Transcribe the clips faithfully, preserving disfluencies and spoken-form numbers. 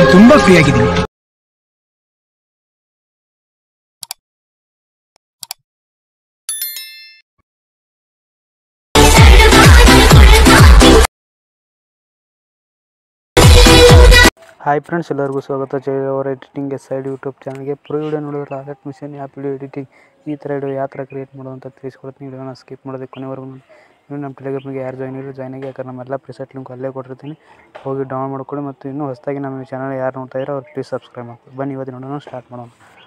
ತುಂಬಾ ಫ್ರೀ ಆಗಿದ್ದೀನಿ. Hi friends, ಎಲ್ಲರಿಗೂ ಸ್ವಾಗತ. ಜೈ ಅವರ ಎಡಿಟಿಂಗ್ ಸೈಡ್ ಯೂಟ್ಯೂಬ್ ಚಾನಲ್ಗೆ. ಪ್ರೋ ವಿಡಿಯೋ ನೋಡಿದ್ರೆ rocket mission app video editing ಈ ಥರ ವಿಡಿಯೋ ಯಾವ ಥರ ಕ್ರಿಯೇಟ್ ಮಾಡೋದು ಅಂತ ತಿಳಿಸ್ಕೊಡ್ತೀನಿ. ವಿಡಿಯೋನ ಸ್ಕಿಪ್ ಮಾಡೋದಕ್ಕೆ ಕೊನೆವರೆಗೂ ನೀವು ನಮ್ಮ ಟೆಲಿಗ್ರಾಮ್ಗೆ ಯಾರು ಜಾಯ್ನ್ ಇಲ್ಲ ಜಾಯ್ನ್ ಆಗಿ, ಯಾಕಂದ್ರೆ ನಮ್ಮೆಲ್ಲ ಪ್ರಿಸೆಟ್ ಲಿಂಕ್ ಅಲ್ಲೇ ಕೊಟ್ಟಿರ್ತೀನಿ, ಹೋಗಿ ಡೌನ್ ಮಾಡ್ಕೊಳ್ಳಿ. ಮತ್ತು ಇನ್ನೂ ಹೊಸದಾಗಿ ನಮ್ಮ ಚಾನಲ್ ಯಾರು ನೋಡ್ತಾ ಇದ್ದಾರೆ ಅವ್ರು ಪ್ಲೀಸ್ ಸಬ್ಸ್ಕ್ರೈಬ್ ಮಾಡ್ಕೊಳ್ಳಿ. ಬನ್ನಿ ಇವತ್ತು ನೋಡೋಣ, ಸ್ಟಾರ್ಟ್ ಮಾಡೋಣ.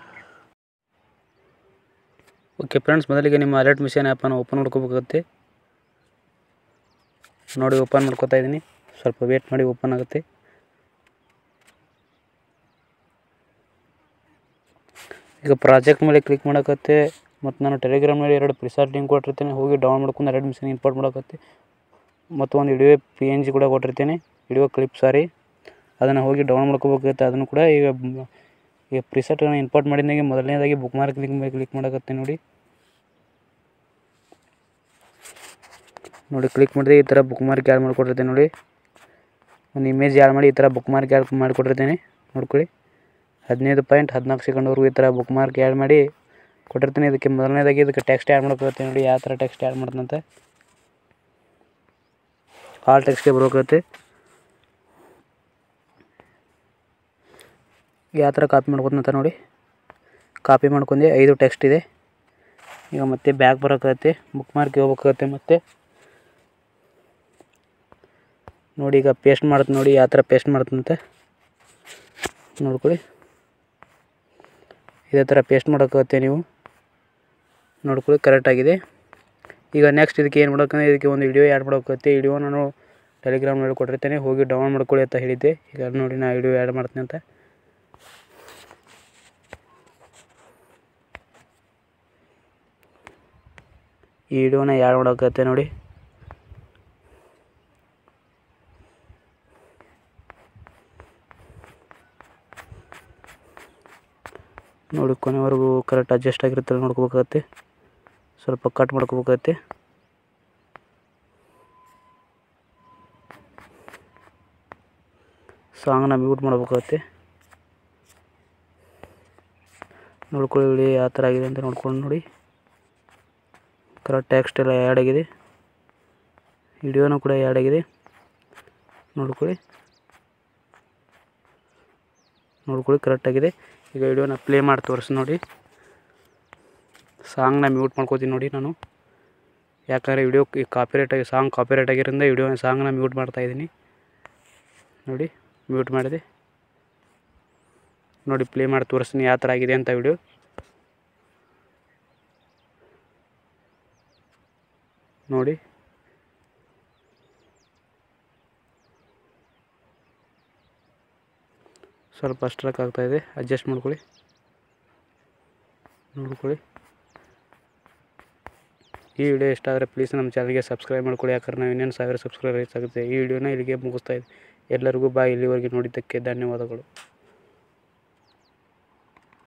ಓಕೆ ಫ್ರೆಂಡ್ಸ್, ಮೊದಲಿಗೆ ನಿಮ್ಮ ಅಲರ್ಟ್ ಮಿಷನ್ ಆ್ಯಪನ್ನು ಓಪನ್ ಮಾಡ್ಕೋಬೇಕಾಗುತ್ತೆ. ನೋಡಿ ಓಪನ್ ಮಾಡ್ಕೋತಾ ಇದ್ದೀನಿ, ಸ್ವಲ್ಪ ವೇಟ್ ಮಾಡಿ, ಓಪನ್ ಆಗುತ್ತೆ. ಈಗ ಪ್ರಾಜೆಕ್ಟ್ ಮೇಲೆ ಕ್ಲಿಕ್ ಮಾಡೋಕತ್ತೆ. ಮತ್ತು ನಾನು ಟೆಲಿಗ್ರಾಮ್ನಲ್ಲಿ ಎರಡು ಪ್ರಿಸಾರ್ಟ್ ಲಿಂಕ್ ಕೊಟ್ಟಿರ್ತೀನಿ, ಹೋಗಿ ಡೌನ್ ಮಾಡ್ಕೊಂಡು ಎರಡು ಮಿಷನ್ ಇಂಪೋರ್ಟ್ ಮಾಡೋಕತ್ತೆ. ಮತ್ತು ಒಂದು ವಿಡಿಯೋ ಪಿ ಎನ್ ಜಿ ಕೂಡ ಕೊಟ್ಟಿರ್ತೀನಿ, ವಿಡಿಯೋ ಕ್ಲಿಪ್ ಸಾರಿ, ಅದನ್ನು ಹೋಗಿ ಡೌನ್ ಮಾಡ್ಕೋಬೇಕಾಗುತ್ತೆ. ಅದನ್ನು ಕೂಡ ಈಗ ಈಗ ಪ್ರಿಸೆಟ್ಗಳನ್ನ ಇಂಪೋರ್ಟ್ ಮಾಡಿದಾಗೆ ಮೊದಲನೇದಾಗಿ ಬುಕ್ ಮಾರ್ಕ್ ಲಿಂಕ್ ಮೇಲೆ ಕ್ಲಿಕ್ ಮಾಡೋಕತ್ತೆ. ನೋಡಿ ನೋಡಿ ಕ್ಲಿಕ್ ಮಾಡಿದ್ರೆ ಈ ಥರ ಬುಕ್ ಮಾರ್ಕ್ ಆ್ಯಡ್ ಮಾಡಿಕೊಟ್ಟಿರ್ತೀನಿ. ನೋಡಿ ಒಂದು ಇಮೇಜ್ ಆ್ಯಡ್ ಮಾಡಿ ಈ ಥರ ಬುಕ್ ಮಾರ್ಕ್ ಆ್ಯಡ್ ಮಾಡಿಕೊಟ್ಟಿರ್ತೀನಿ, ನೋಡ್ಕೊಳ್ಳಿ. ಹದಿನೈದು ಪಾಯಿಂಟ್ ಹದಿನಾಲ್ಕು ಸೆಕೆಂಡ್ವರೆಗೂ ಈ ಥರ ಬುಕ್ ಮಾರ್ಕ್ ಆ್ಯಡ್ ಮಾಡಿ ಕೊಟ್ಟಿರ್ತೀನಿ. ಇದಕ್ಕೆ ಮೊದಲನೇದಾಗಿ ಇದಕ್ಕೆ ಟೆಕ್ಸ್ಟ್ ಆ್ಯಡ್ ಮಾಡ್ಕೊಳ್ತೀನಿ. ನೋಡಿ ಯಾವ ಥರ ಟೆಕ್ಸ್ಟ್ ಆ್ಯಡ್ ಮಾಡ್ತಂತೆ, ಆಲ್ ಟೆಕ್ಸ್ಟ್ಗೆ ಬರೋಕತ್ತೆ. ಯಾವ ಥರ ಕಾಪಿ ಮಾಡ್ಕೊತಂತ ನೋಡಿ, ಕಾಪಿ ಮಾಡ್ಕೊಂಡೆ. ಐದು ಟೆಕ್ಸ್ಟ್ ಇದೆ. ಈಗ ಮತ್ತೆ ಬ್ಯಾಕ್ ಬರೋಕತ್ತೆ, ಬುಕ್ ಮಾರ್ಕ್ ಹೋಗ್ಬೇಕಾಗತ್ತೆ. ಮತ್ತು ನೋಡಿ ಈಗ ಪೇಸ್ಟ್ ಮಾಡುತ್ತೆ. ನೋಡಿ ಯಾವ ಥರ ಪೇಸ್ಟ್ ಮಾಡ್ತಂತೆ, ನೋಡ್ಕೊಳ್ಳಿ. ಇದೇ ಥರ ಪೇಸ್ಟ್ ಮಾಡೋಕ್ಕಾಗುತ್ತೆ ನೀವು, ನೋಡ್ಕೊಳ್ಳಿ. ಕರೆಕ್ಟಾಗಿದೆ. ಈಗ ನೆಕ್ಸ್ಟ್ ಇದಕ್ಕೆ ಏನು ಮಾಡೋಕ್ಕಂದ್ರೆ ಇದಕ್ಕೆ ಒಂದು ವಿಡಿಯೋ ಆ್ಯಡ್ ಮಾಡೋಕ್ಕಾಗುತ್ತೆ. ವಿಡಿಯೋ ನಾನು ಟೆಲಿಗ್ರಾಮ್ನಲ್ಲಿ ಕೊಟ್ಟಿರ್ತೇನೆ, ಹೋಗಿ ಡೌನ್ ಮಾಡ್ಕೊಳ್ಳಿ ಅಂತ ಹೇಳಿದ್ದೆ. ಈಗ ನೋಡಿ ನಾನು ವಿಡಿಯೋ ಆ್ಯಡ್ ಮಾಡ್ತೀನಿ ಅಂತ. ಈ ವಿಡಿಯೋನ ಆ್ಯಡ್ ಮಾಡೋಕ್ಕಾಗುತ್ತೆ. ನೋಡಿ ನೋಡಿ ಕೊನೆವರೆಗೂ ಕರೆಕ್ಟ್ ಅಡ್ಜಸ್ಟ್ ಆಗಿರುತ್ತೆ ನೋಡ್ಕೋಬೇಕಾಗತ್ತೆ. ಸ್ವಲ್ಪ ಕಟ್ ಮಾಡ್ಕೋಬೇಕಾಗತ್ತೆ. ಸಾಂಗ್ನ ಮ್ಯೂಟ್ ಮಾಡ್ಬೇಕಾಗತ್ತೆ. ನೋಡ್ಕೊಳ್ಳಿ ಯಾವ ಥರ ಆಗಿದೆ ಅಂತ ನೋಡ್ಕೊಂಡು ನೋಡಿ. ಕರೆಕ್ಟ್ ಟೆಕ್ಸ್ಟ್ ಎಲ್ಲ ಆ್ಯಡ್ ಆಗಿದೆ, ವಿಡಿಯೋನೂ ಕೂಡ ಆ್ಯಡ್ ಆಗಿದೆ, ನೋಡ್ಕೊಳ್ಳಿ. ನೋಡ್ಕೊಳ್ಳಿ ಕರೆಕ್ಟಾಗಿದೆ. ಈಗ ವಿಡಿಯೋನ ಪ್ಲೇ ಮಾಡಿ ತೋರಿಸಿ ನೋಡಿ. ಸಾಂಗ್ನ ಮ್ಯೂಟ್ ಮಾಡ್ಕೋತೀನಿ ನೋಡಿ ನಾನು, ಯಾಕಂದರೆ ವಿಡಿಯೋ ಕಾಪಿರೈಟಾಗಿ ಸಾಂಗ್ ಕಾಪಿರೈಟ್ ಆಗಿರೋದ್ರಿಂದ ವಿಡಿಯೋ ಸಾಂಗ್ನ ಮ್ಯೂಟ್ ಮಾಡ್ತಾಯಿದ್ದೀನಿ. ನೋಡಿ ಮ್ಯೂಟ್ ಮಾಡಿದೆ. ನೋಡಿ ಪ್ಲೇ ಮಾಡಿ ತೋರಿಸ್ತೀನಿ ಯಾವ ಥರ ಆಗಿದೆ ಅಂತ ವಿಡಿಯೋ. ನೋಡಿ ಸ್ವಲ್ಪ ಸ್ಟ್ರಕ್ ಆಗ್ತಾಯಿದೆ, ಅಡ್ಜಸ್ಟ್ ಮಾಡ್ಕೊಳ್ಳಿ. ನೋಡ್ಕೊಳ್ಳಿ. ಈ ವಿಡಿಯೋ ಇಷ್ಟ ಆದರೆ ಪ್ಲೀಸ್ ನಮ್ಮ ಚಾನಲ್ಗೆ ಸಬ್ಸ್ಕ್ರೈಬ್ ಮಾಡ್ಕೊಳ್ಳಿ, ಯಾಕಂದ್ರೆ ನಾವು ಇನ್ನೇನು ಸಾವಿರ ಸಬ್ಸ್ಕ್ರೈಬ್ ಆಗುತ್ತೆ. ಈ ವಿಡಿಯೋನ ಇಲ್ಲಿಗೆ ಮುಗಿಸ್ತಾ ಇದ್ದೀವಿ. ಎಲ್ಲರಿಗೂ ಬಾಯ್. ಇಲ್ಲಿವರೆಗೆ ನೋಡಿದ್ದಕ್ಕೆ ಧನ್ಯವಾದಗಳು.